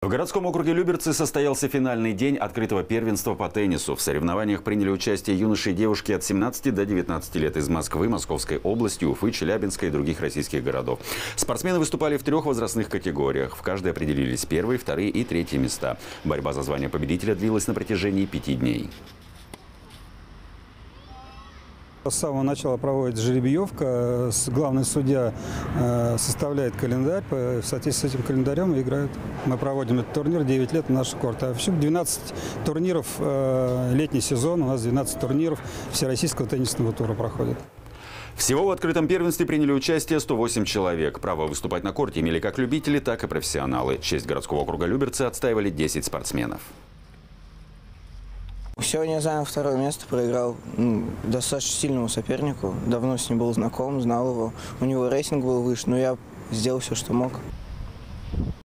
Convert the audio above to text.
В городском округе Люберцы состоялся финальный день открытого первенства по теннису. В соревнованиях приняли участие юноши и девушки от 17 до 19 лет из Москвы, Московской области, Уфы, Челябинска и других российских городов. Спортсмены выступали в 3 возрастных категориях. В каждой определились первые, вторые и третьи места. Борьба за звание победителя длилась на протяжении 5 дней. С самого начала проводится жеребьевка, главный судья составляет календарь, в соответствии с этим календарем играют. Мы проводим этот турнир 9 лет на наших кортах. А всего 12 турниров, летний сезон, у нас 12 турниров всероссийского теннисного тура проходит. Всего в открытом первенстве приняли участие 108 человек. Право выступать на корте имели как любители, так и профессионалы. Честь городского округа Люберцы отстаивали 10 спортсменов. Сегодня я занял 2-е место, проиграл достаточно сильному сопернику. Давно с ним был знаком, знал его. У него рейтинг был выше, но я сделал все, что мог.